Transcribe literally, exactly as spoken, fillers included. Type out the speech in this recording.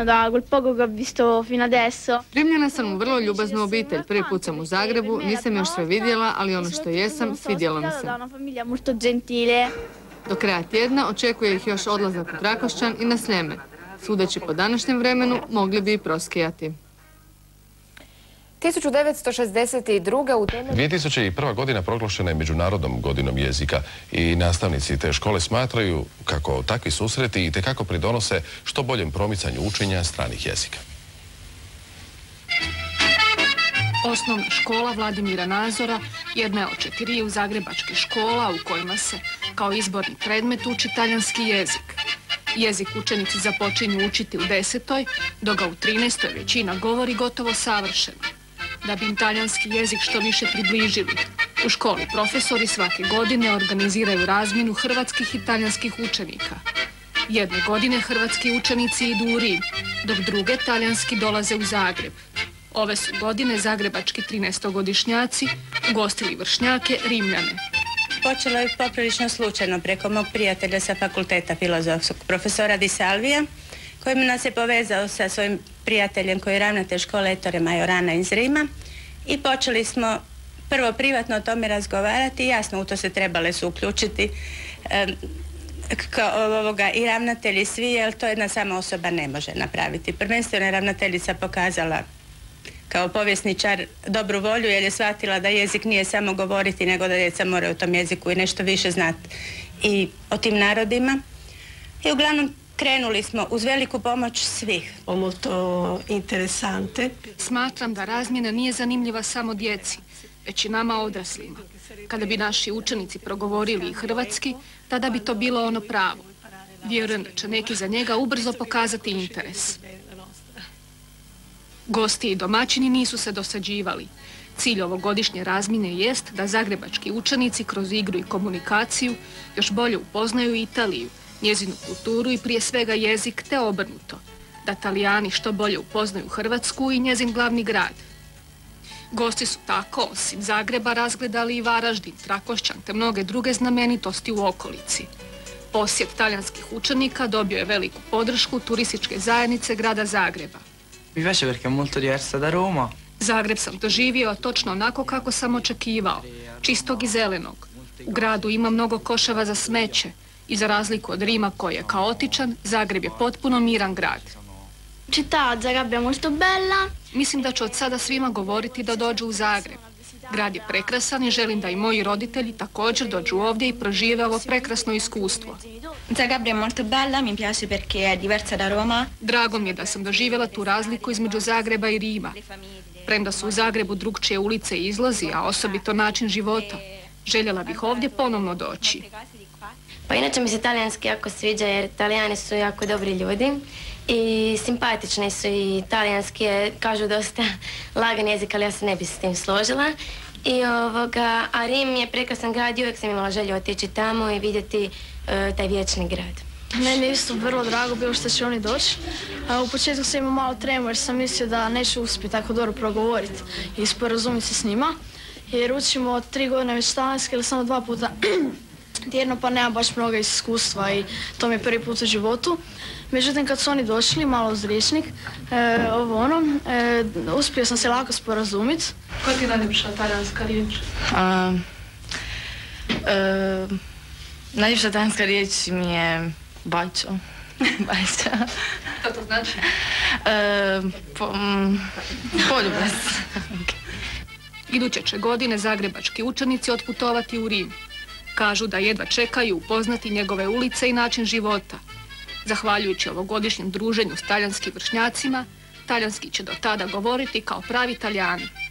strano da quel poco che ho visto fino adesso. Primljena sam u vrlo ljubaznu obitelj. Prvi put sam u Zagrebu, nisam još sve vidjela, ali ono što jesam, svidjelo mi se. Do kraja tjedna očekuje ih još odlazak u Trakošćan i na Sljeme. Sudeći po današnjem vremenu, mogli bi i proskijati. tisuću devetsto šezdeset druge u temelju... dvije tisuće prva. godina proglašena je Međunarodnom godinom jezika i nastavnici te škole smatraju kako takvi susreti itekako pridonose što boljem promicanju učenja stranih jezika. Osnovna škola Vladimira Nazora jedna je od četiriju zagrebačkih škola u kojima se kao izborni predmet uči talijanski jezik. Jezik učenici započinju učiti u desetoj, dok ga u trinaestoj većina govori gotovo savršeno. Da bi im talijanski jezik što više približili, u školi profesori svake godine organiziraju razmjenu hrvatskih i talijanskih učenika. Jedne godine hrvatski učenici idu u Rim, dok druge talijanski dolaze u Zagreb. Ove su godine zagrebački trinaestogodišnjaci ugostili vršnjake Rimljane. Počelo je poprilično slučajno preko mog prijatelja sa fakulteta filozofskog, profesora Di Salvija, koji nas je povezao sa svojim prijateljem koji je ravnatelj škole Ettore Majorana iz Rima i počeli smo prvo privatno o tome razgovarati i jasno u to se trebale su uključiti e, kao ovoga, i ravnatelji svi, jer to jedna sama osoba ne može napraviti. Prvenstveno je ravnateljica pokazala kao povjesničar dobru volju jer je shvatila da jezik nije samo govoriti, nego da djeca moraju u tom jeziku i nešto više znati i o tim narodima. I uglavnom krenuli smo uz veliku pomoć svih. Molto interesante. Smatram da razmjena nije zanimljiva samo djeci, već i nama odraslima. Kada bi naši učenici progovorili i hrvatski, tada bi to bilo ono pravo. Vjerujem da će neki za njega ubrzo pokazati interes. Gosti i domaćini nisu se dosađivali. Cilj ovogodišnje razmjene jest da zagrebački učenici kroz igru i komunikaciju još bolje upoznaju Italiju, njezinu kulturu i prije svega jezik, te obrnuto, da Talijani što bolje upoznaju Hrvatsku i njezin glavni grad. Gosti su tako, osim Zagreba, razgledali i Varaždin, Trakošćan te mnoge druge znamenitosti u okolici. Posjet talijanskih učenika dobio je veliku podršku turističke zajednice grada Zagreba. Mi piace perché è molto diversa da Roma. Zagreb sam doživio točno onako kako sam očekivao, čistog i zelenog. U gradu ima mnogo koševa za smeće i za razliku od Rima koji je kaotičan, Zagreb je potpuno miran grad. Città Zagabria molto bella. Mislim da ću od sada svima govoriti da dođu u Zagreb. Grad je prekrasan i želim da i moji roditelji također dođu ovdje i prožive ovo prekrasno iskustvo. Zagabria molto bella, mi piace perché è diversa da Roma. Drago mi je da sam doživjela tu razliku između Zagreba i Rima. Premda su u Zagrebu drugčije ulice i izlazi, a osobito način života, željela bih ovdje ponovno doći. Pa inače mi se talijanski jako sviđa jer Talijani su jako dobri ljudi i simpatični su i talijanski je, kažu, dosta lagan jezik, ali ja se ne bi s tim složila. I ovoga, a Rim je prekrasan grad i uvijek sam imala želju otići tamo i vidjeti uh, taj vječni grad. Meni je isto vrlo drago bilo što će oni doći. U početku sam imao malo tremu jer sam mislio da neću uspjeti tako dobro progovoriti i sporazumiti se s njima. Jer učimo od tri godine već talijanski ili samo dva puta tjedno, pa nema baš mnogo iskustva i to mi je prvi put u životu. Međutim, kad su oni došli, malo uz riječnik, e, ovo ono, e, uspio sam se lako sporazumiti. Koja ti je najljepša talijanska riječ? Uh, uh, najljepša talijanska riječ mi je bacio. Bacio. Što to znači? Uh, po, um, poljubac. Iduće će godine zagrebački učenici otputovati u Rim. Kažu da jedva čekaju upoznati njegove ulice i način života. Zahvaljujući ovogodišnjem druženju s talijanskim vršnjacima, talijanski će do tada govoriti kao pravi Talijani.